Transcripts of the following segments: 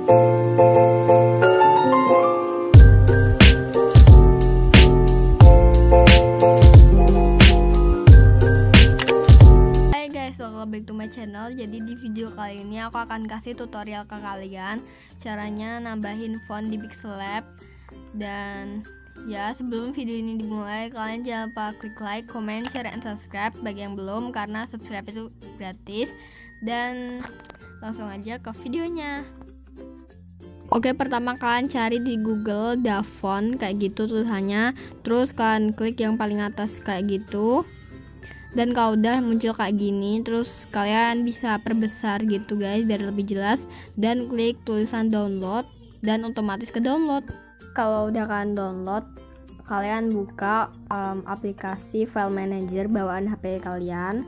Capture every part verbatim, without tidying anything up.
Welcome back to my channel. Jadi di video kali ini aku akan kasih tutorial ke kalian caranya nambahin font di Pixellab. Dan ya, sebelum video ini dimulai, kalian jangan lupa klik like, comment, share, and subscribe bagi yang belum, karena subscribe itu gratis. Dan langsung aja ke videonya. Oke, pertama kalian cari di Google Dafont kayak gitu tulisannya, terus kalian klik yang paling atas kayak gitu. Dan kalau udah muncul kayak gini, terus kalian bisa perbesar gitu guys biar lebih jelas, dan klik tulisan download dan otomatis ke download. Kalau udah kalian download, kalian buka um, aplikasi file manager bawaan H P kalian.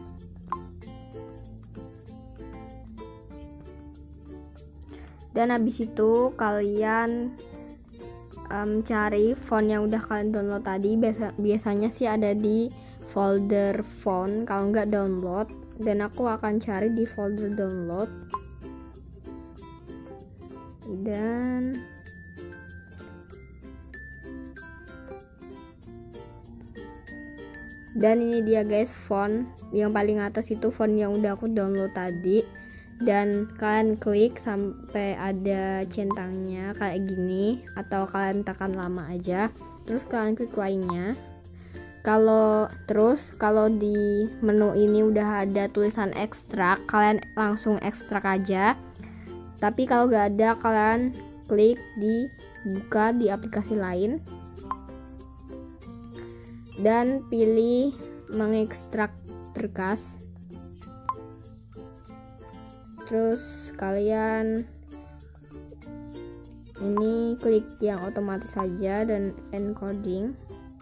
Dan habis itu kalian um, cari font yang udah kalian download tadi. Biasa, biasanya sih ada di folder font, kalau nggak download. Dan aku akan cari di folder download. Dan dan ini dia guys, font yang paling atas itu font yang udah aku download tadi. Dan kalian klik sampai ada centangnya kayak gini, atau kalian tekan lama aja, terus kalian klik lainnya. Kalau terus kalau di menu ini udah ada tulisan ekstrak, kalian langsung ekstrak aja. Tapi kalau gak ada, kalian klik di buka di aplikasi lain dan pilih mengekstrak berkas. Terus kalian ini klik yang otomatis saja dan encoding.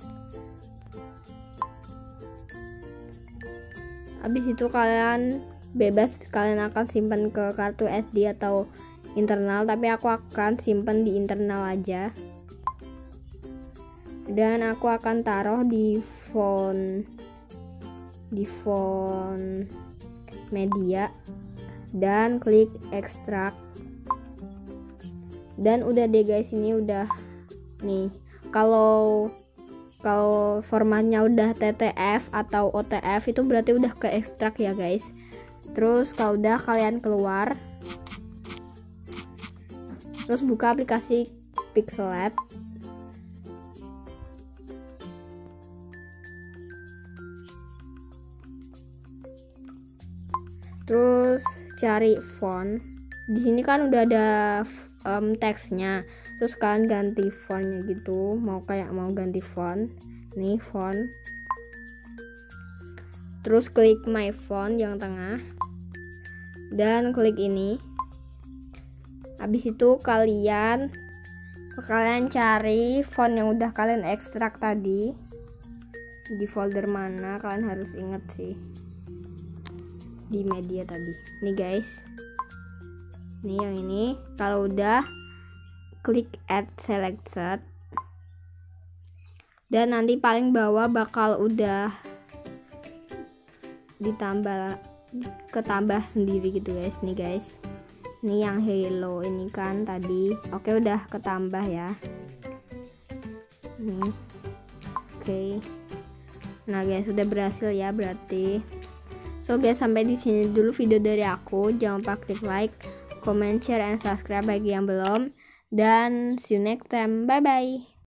Habis itu kalian bebas, kalian akan simpan ke kartu S D atau internal, tapi aku akan simpan di internal aja. Dan aku akan taruh di font di font media dan klik ekstrak. Dan udah deh guys, ini udah nih. Kalau Kalau formatnya udah T T F atau O T F itu berarti udah ke ekstrak ya guys. Terus kalau udah, kalian keluar, terus buka aplikasi Pixellab. Terus cari font. Di sini kan udah ada um, teksnya. Terus kalian ganti fontnya gitu, mau kayak mau ganti font, nih font. Terus klik my font yang tengah dan klik ini. Habis itu kalian kalian cari font yang udah kalian ekstrak tadi di folder mana, kalian harus inget sih di media tadi. Nih guys, nih yang ini. Kalau udah, klik add selected, dan nanti paling bawah bakal udah ditambah ketambah sendiri gitu guys. Nih guys, ini yang hello ini kan tadi, oke udah ketambah ya nih. Oke, nah guys, udah berhasil ya berarti. So guys, sampai di sini dulu video dari aku. Jangan lupa klik like, comment, share, and subscribe bagi yang belum. Dan see you next time. Bye bye.